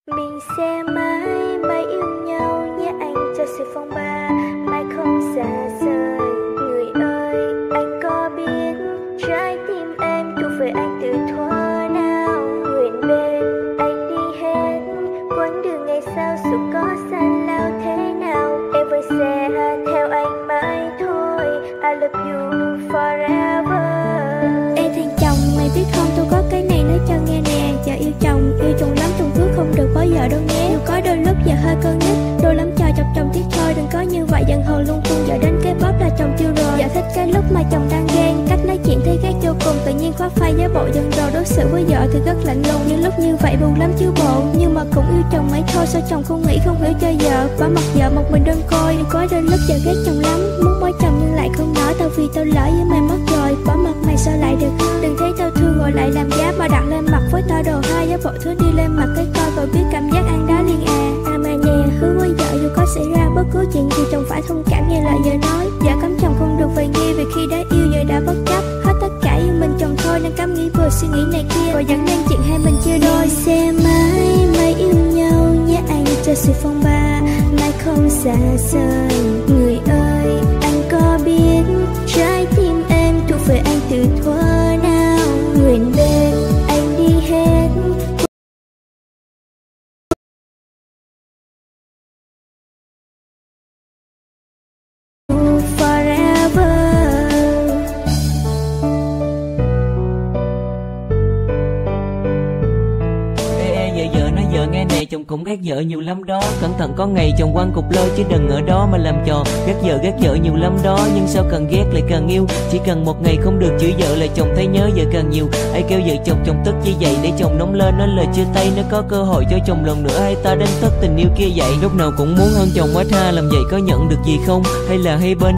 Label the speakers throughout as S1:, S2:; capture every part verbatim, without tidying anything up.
S1: Mình sẽ mãi mãi yêu nhau nhé anh, cho sự phong ba mãi không xa rời. Người ơi, anh có biết trái tim em thuộc về anh từ thuở nào? Nguyện bên anh đi hết quãng đường ngày sau dù có gian lao thế nào, em vẫn sẽ theo anh mãi thôi. I love you forever.
S2: Ê thằng chồng, mày biết không, tôi có cái này nói cho nghe nè. Giờ yêu chồng, yêu chồng lắm chồng cưới không được bao giờ đâu nhé. Dù có đôi lúc giờ hơi cân nhắc, đôi lắm cho chọc chồng tiếc thôi. Đừng có như vậy dần hồ lung tung, giờ đến cái bóp là chồng tiêu rồi. Giờ thích cái lúc mà chồng đang ghen, cách nói chuyện thấy ghét vô cùng. Tự nhiên khóa phai giá bộ dần rồi, đối xử với vợ thì rất lạnh lùng. Những lúc như vậy buồn lắm chứ bộ, nhưng mà cũng yêu chồng mãi thôi. Sao chồng không nghĩ không hiểu cho vợ, bỏ mặc vợ một mình đơn côi. Đừng có đôi lúc giờ ghét chồng lắm, muốn bỏ chồng nhưng lại không nói. Tao vì tao lỡ với mày mất rồi, bỏ mặc mày sao lại được. Đừng thấy tao thương rồi lại làm giá mà đặt lên mặt với tao đồ hai. Giá bộ thứ đi lên mặt cái coi rồi biết cảm giác ăn đá liền à. À mà nè, hứa với vợ dù có xảy ra bất cứ chuyện gì chồng phải thông cảm nghe lời vợ nói. Vợ cấm chồng không được về nghi vì khi đã yêu vợ đã bất chấp hết tất cả yêu mình chồng thôi, nên cấm nghĩ vừa suy nghĩ này kia rồi dẫn đến chuyện hai mình chia đôi.
S1: Sẽ mãi mãi yêu nhau nhé anh, cho sự phong ba mãi không xa rời. Người ơi, anh có biết trái tim em thuộc về anh từ thuở nào? Nguyện bên anh đi hết forever.
S3: Vợ nói vợ nghe nè, chồng cũng ghét vợ nhiều lắm đó. Cẩn thận có ngày chồng quăng cục lơ chứ đừng ở đó mà làm trò. Ghét vợ ghét vợ nhiều lắm đó, nhưng sao càng ghét lại càng yêu. Chỉ cần một ngày không được chửi vợ là chồng thấy nhớ vợ càng nhiều. Ai kêu vợ chồng chồng tức như vậy để chồng nóng lên nói lời chia tay. Nếu có cơ hội cho chồng lần nữa hay ta đánh thức tình yêu kia vậy. Lúc nào cũng muốn hơn chồng quá tha, làm vậy có nhận được gì không? Hay là hai bên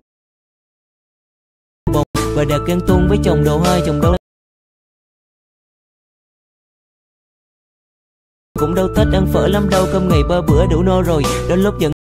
S3: và đặt ghen tuông với chồng đầu hai chồng đâu cũng đâu thích ăn phở lắm đâu, cơm ngày ba bữa đủ no rồi. Đến lúc giận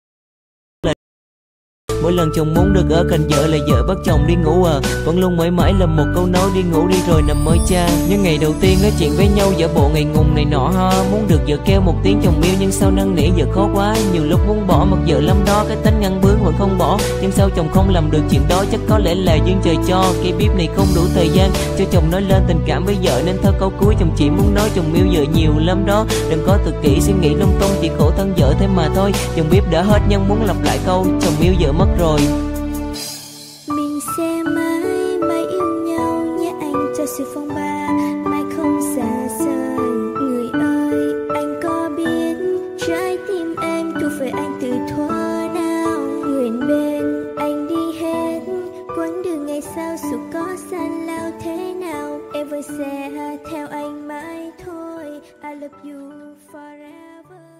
S3: mỗi lần chồng muốn được ở cạnh vợ là vợ bắt chồng đi ngủ à. Vẫn luôn mãi mãi là một câu nói đi ngủ đi rồi nằm mơ cha. Những ngày đầu tiên nói chuyện với nhau giả bộ ngày ngùng này nọ ha. Muốn được vợ kêu một tiếng chồng yêu nhưng sao năn nỉ vợ khó quá. Nhiều lúc muốn bỏ mặc vợ lắm đó, cái tính ngăn bướng mà không bỏ. Nhưng sao chồng không làm được chuyện đó, chắc có lẽ là duyên trời cho. Cái bếp này không đủ thời gian cho chồng nói lên tình cảm với vợ, nên thơ câu cuối chồng chỉ muốn nói chồng yêu vợ nhiều lắm đó. Đừng có tự kỷ suy nghĩ lung tung, chỉ khổ thân vợ thế mà thôi. Chồng bếp đã hết nhưng muốn lặp lại câu chồng yêu vợ mất rồi.
S1: Mình sẽ mãi mãi yêu nhau nhé anh, cho sự phong ba mãi không xa rời. Người ơi, anh có biết trái tim em thuộc về anh từ thuở nào? Nguyện bên anh đi hết quãng đường ngày sau dù có gian lao thế nào, em vẫn sẽ theo anh mãi thôi. I love you forever.